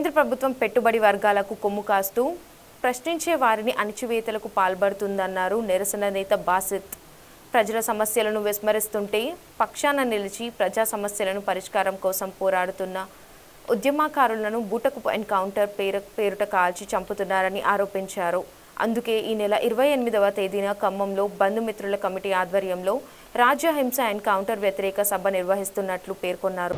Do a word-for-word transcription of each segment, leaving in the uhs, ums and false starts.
కేంద్ర ప్రభుత్వం పెట్టుబడి వర్గాలకు కొమ్ము కాస్తూ ప్రశ్నించే వారిని అణచివేతలకు పాల్పడుతుందన్నారు నిరసన నేత బాసిత్. ప్రజల సమస్యలను విస్మరిస్తుంటే పక్షాన నిలిచి ప్రజా సమస్యలను పరిష్కారం కోసం పోరాడుతున్న ఉద్యమకారులను బూటకపు ఎన్కౌంటర్ పేరు పేరుట కాల్చి చంపుతున్నారని ఆరోపించారు. అందుకే ఈ నెల ఇరవై ఎనిమిదవ తేదీన ఖమ్మంలో బంధుమిత్రుల కమిటీ ఆధ్వర్యంలో రాజ్యహింస ఎన్కౌంటర్ వ్యతిరేక సభ నిర్వహిస్తున్నట్లు పేర్కొన్నారు.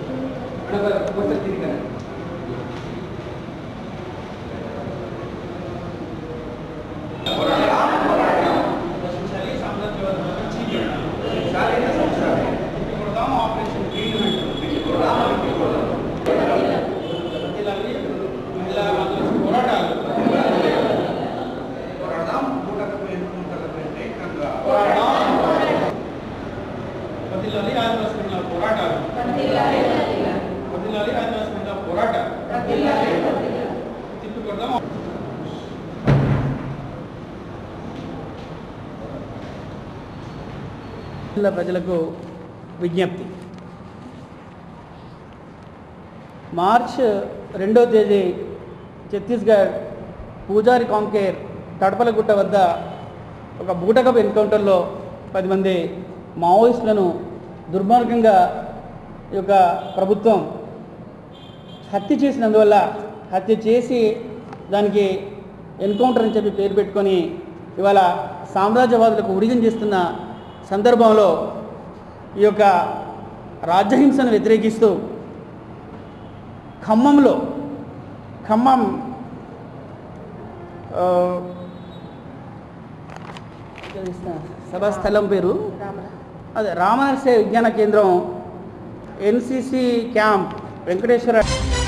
ప్రజలకు విజ్ఞప్తి. మార్చ్ రెండవ తేదీ ఛత్తీస్గఢ్ పూజారి కాంకేర్ తడపలగుట్ట వద్ద ఒక బూటకపు ఎన్కౌంటర్లో పది మంది మావోయిస్టులను దుర్మార్గంగా ఈ యొక్క ప్రభుత్వం హత్య చేసినందువల్ల హత్య చేసి దానికి ఎన్కౌంటర్ అని చెప్పి పేరు పెట్టుకొని ఇవాళ సామ్రాజ్యవాదులకు ఉడిగం చేస్తున్న సందర్భంలో ఈ యొక్క రాజ్యహింసను వ్యతిరేకిస్తూ ఖమ్మంలో ఖమ్మం సభాస్థలం పేరు అదే రామనరసే విజ్ఞాన కేంద్రం ఎన్సిసి క్యాంప్ వెంకటేశ్వర